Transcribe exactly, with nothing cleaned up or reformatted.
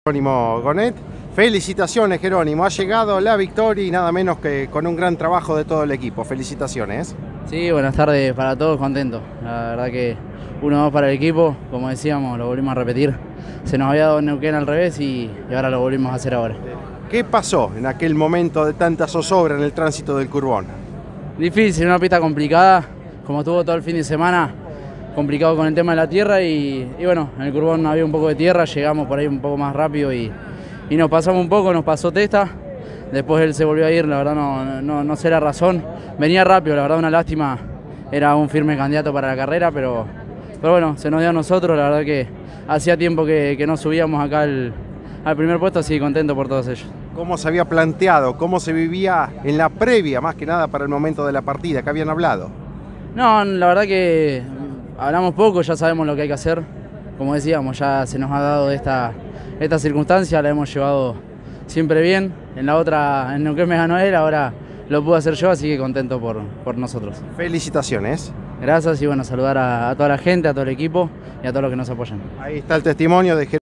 Jerónimo Gonet, felicitaciones Jerónimo, ha llegado la victoria y nada menos que con un gran trabajo de todo el equipo, felicitaciones. Sí, buenas tardes para todos, contentos, la verdad que uno dos para el equipo, como decíamos, lo volvimos a repetir, se nos había dado Neuquén al revés y, y ahora lo volvimos a hacer ahora. ¿Qué pasó en aquel momento de tanta zozobra en el tránsito del Curbón? Difícil, una pista complicada, como estuvo todo el fin de semana, complicado con el tema de la tierra y, y bueno, en el Curbón había un poco de tierra, llegamos por ahí un poco más rápido y, y nos pasamos un poco, nos pasó Testa, después él se volvió a ir, la verdad no, no, no sé la razón, venía rápido, la verdad una lástima, era un firme candidato para la carrera, pero, pero bueno, se nos dio a nosotros, la verdad que hacía tiempo que, que no subíamos acá al, al primer puesto, así contento por todos ellos. ¿Cómo se había planteado, cómo se vivía en la previa, más que nada para el momento de la partida? ¿Qué habían hablado? No, la verdad que hablamos poco, ya sabemos lo que hay que hacer. Como decíamos, ya se nos ha dado esta, esta circunstancia, la hemos llevado siempre bien. En la otra, en Neuquén me ganó él, ahora lo pude hacer yo, así que contento por, por nosotros. Felicitaciones. Gracias y bueno, saludar a, a toda la gente, a todo el equipo y a todos los que nos apoyan. Ahí está el testimonio de Jerónimo.